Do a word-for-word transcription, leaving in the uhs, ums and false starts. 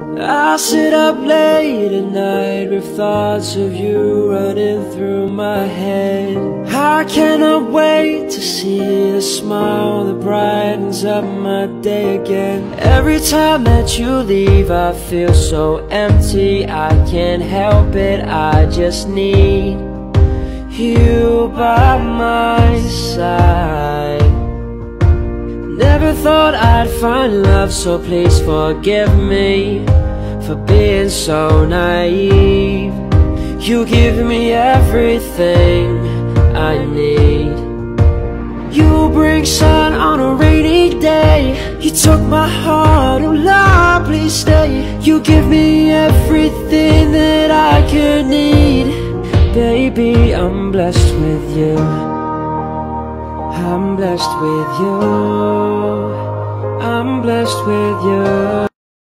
I sit up late at night with thoughts of you running through my head. I cannot wait to see the smile that brightens up my day again. Every time that you leave I feel so empty, I can't help it, I just need you by my side. Never thought I'd find love, so please forgive me for being so naive. You give me everything I need. You bring sun on a rainy day. You took my heart, oh Lord, please stay. You give me everything that I could need. Baby, I'm blessed with you. I'm blessed with you. I'm blessed with you.